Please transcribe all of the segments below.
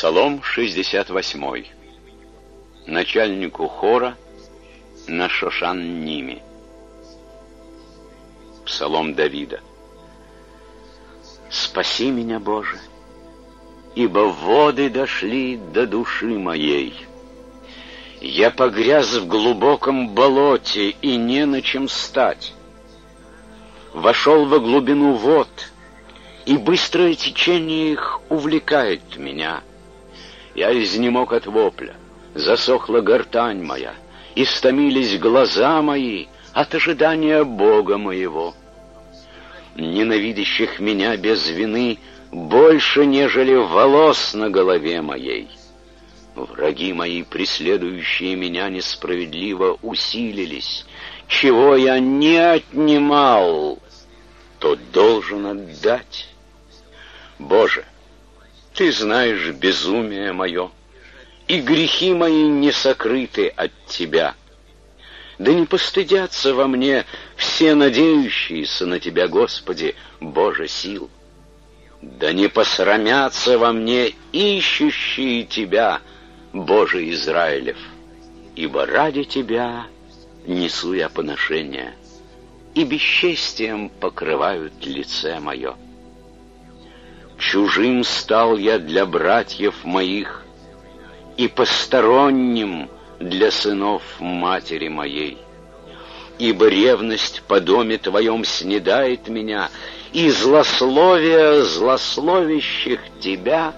Псалом 68. Начальнику хора на Шошан-Ниме. Псалом Давида. «Спаси меня, Боже, ибо воды дошли до души моей. Я погряз в глубоком болоте, и не на чем стать. Вошел во глубину вод, и быстрое течение их увлекает меня. Я изнемог от вопля, засохла гортань моя, истомились глаза мои от ожидания Бога моего. Ненавидящих меня без вины больше, нежели волос на голове моей. Враги мои, преследующие меня несправедливо, усилились. Чего я не отнимал, то должен отдать. Боже, Ты знаешь безумие мое, и грехи мои не сокрыты от Тебя. Да не постыдятся во мне все надеющиеся на Тебя, Господи, Боже сил. Да не посрамятся во мне ищущие Тебя, Боже Израилев, ибо ради Тебя несу я поношение, и бесчестием покрывают лице мое. Чужим стал я для братьев моих, и посторонним для сынов матери моей. Ибо ревность по доме Твоем снедает меня, и злословия злословящих Тебя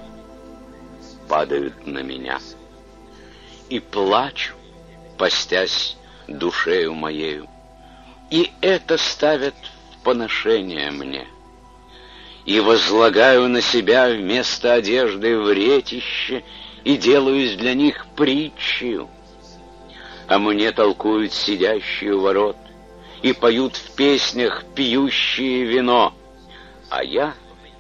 падают на меня. И плачу, постясь душею моею, и это ставят в поношение мне. И возлагаю на себя вместо одежды вретище, и делаюсь для них притчею. А мне толкуют сидящие у ворот, и поют в песнях пьющие вино. А я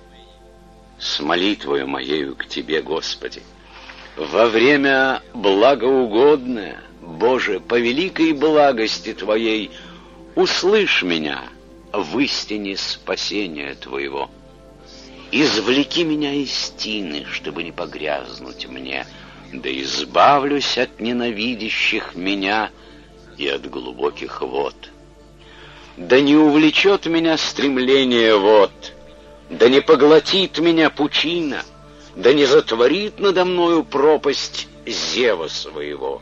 с молитвою моею к Тебе, Господи, во время благоугодное, Боже, по великой благости Твоей, услышь меня в истине спасения Твоего. Извлеки меня из тины, чтобы не погрязнуть мне, да избавлюсь от ненавидящих меня и от глубоких вод. Да не увлечет меня стремление вод, да не поглотит меня пучина, да не затворит надо мною пропасть зева своего.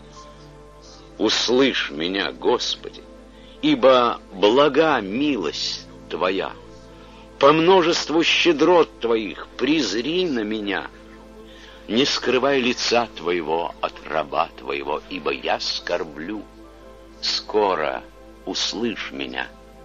Услышь меня, Господи, ибо блага милость Твоя. По множеству щедрот Твоих презри на меня. Не скрывай лица Твоего от раба Твоего, ибо я скорблю. Скоро услышь меня.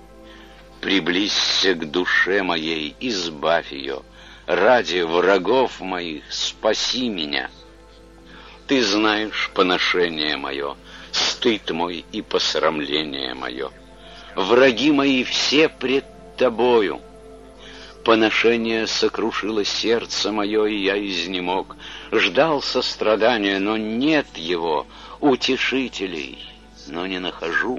Приблизься к душе моей, избавь ее. Ради врагов моих спаси меня. Ты знаешь поношение мое, стыд мой и посрамление мое. Враги мои все пред Тобою. Поношение сокрушило сердце мое, и я изнемог. Ждал сострадания, но нет его, утешителей, но не нахожу.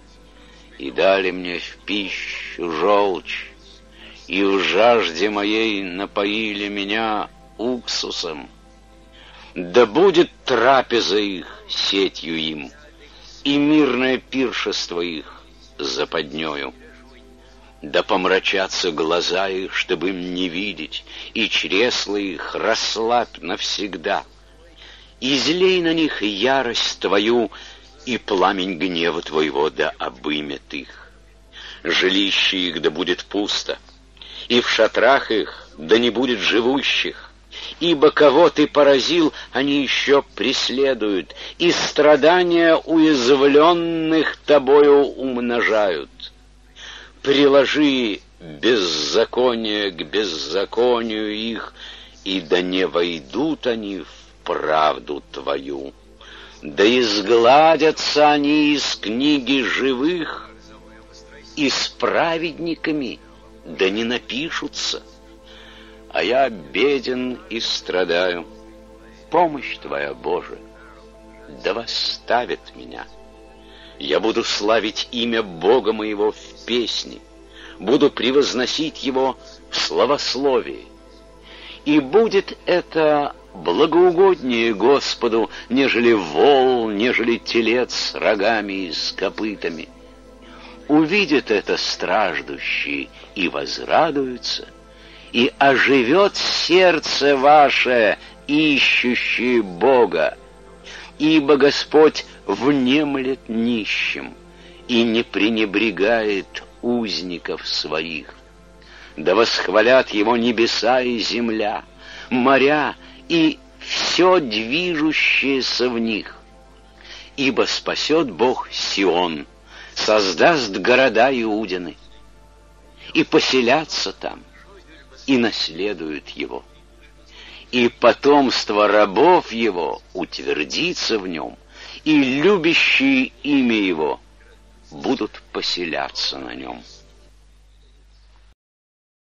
И дали мне в пищу желчь, и в жажде моей напоили меня уксусом. Да будет трапеза их сетью им, и мирное пиршество их западнею. Да помрачатся глаза их, чтобы им не видеть, и чресла их расслабь навсегда. Излей на них ярость Твою, и пламень гнева Твоего да обымет их. Жилище их да будет пусто, и в шатрах их да не будет живущих. Ибо кого Ты поразил, они еще преследуют, и страдания уязвленных Тобою умножают. Приложи беззаконие к беззаконию их, и да не войдут они в правду Твою. Да изгладятся они из книги живых, и с праведниками да не напишутся. А я беден и страдаю. Помощь Твоя, Боже, да восставит меня. Я буду славить имя Бога моего в песне, буду превозносить Его в славословии. И будет это благоугоднее Господу, нежели вол, нежели телец с рогами и с копытами. Увидят это страждущие и возрадуются, и оживет сердце ваше, ищущие Бога, ибо Господь внемлет нищим и не пренебрегает узников своих. Да восхвалят Его небеса и земля, моря и все движущееся в них. Ибо спасет Бог Сион, создаст города Иудины, и поселятся там, и наследуют его. И потомство рабов его утвердится в нем, и любящие имя его будут поселяться на нем.